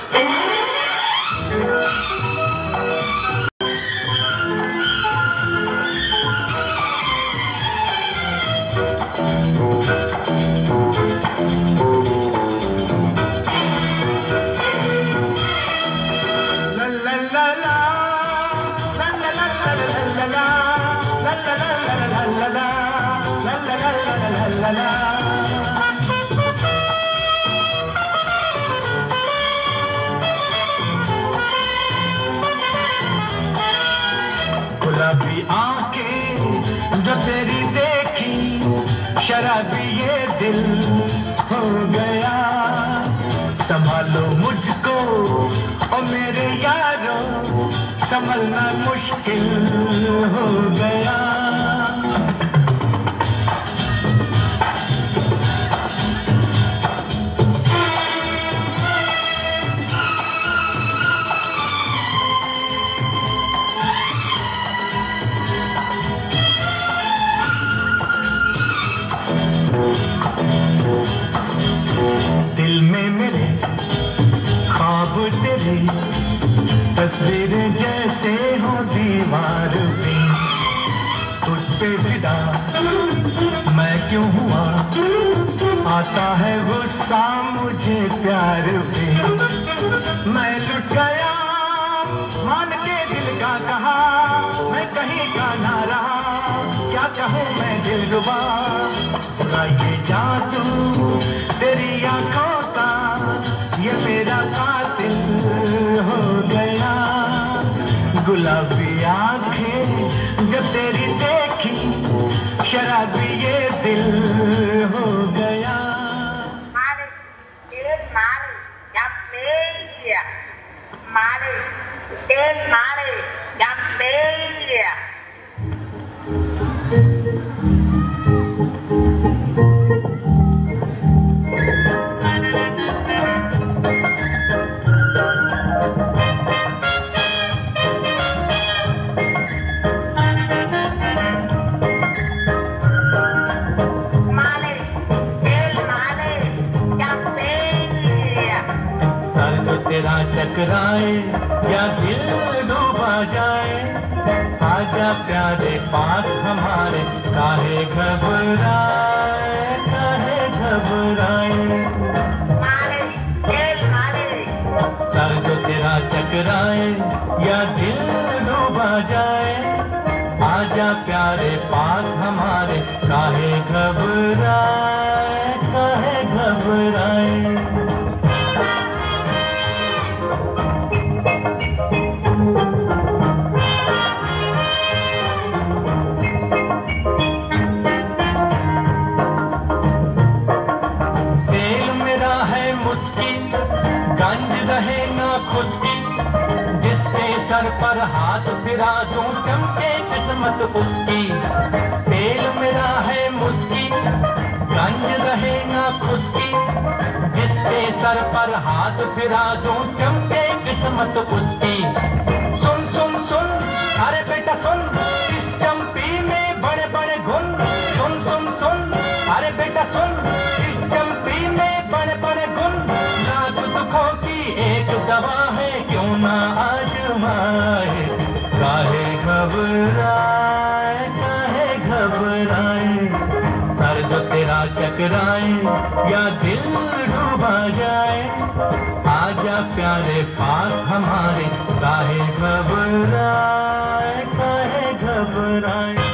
गुलाबी आंखें जो तेरी देखी, शराबी ये दिल हो गया। संभालो मुझको ओ मेरे यारो, संभलना मुश्किल हो गया। दिल में मेरे ख्वाब तेरी तस्वीरें जैसे हो दीवार पे, तुझ पे फिदा मैं क्यों हुआ, आता है गुस्सा मुझे प्यार पे। मैं लुट गया मान के दिल का कहा, मैं कहीं का ना रहा, क्या कहूँ मैं दिलरुबा। ये जादू तेरी आंखों का, ये मेरा कातिल हो गया। गुलाबी आंखें जब तेरी देखी, शराबी ये दिल हो गया। तेरा टकराए या दिल डूबा जाए, आजा प्यारे पास हमारे, काहे घबराए काहे घबराए। सर जो तेरा टकराए या दिल डूबा जाए, आजा प्यारे पास हमारे, काहे घबराए काहे घबराए। गंज रहे ना खुशकी, जिसके सर पर हाथ फिरा दूं चमके किस्मत उसकी। तेल मेरा है मुझकी, गंज रहे ना खुशकी, जिसके सर पर हाथ फिरा दूं चमके किस्मत उसकी। सुन सुन सुन अरे बेटा सुन, इस चंपी में बड़े बड़े गुण। सुन सुन सुन अरे बेटा सुन, इस चंपी में बड़े बड़े गुण। दुखों की एक दवा है, क्यों ना आजमाए। काहे घबराए काहे घबराए। सर जो तेरा टकराए या दिल डूबा जाए, आजा प्यारे पास हमारे, काहे घबराए काहे घबराए।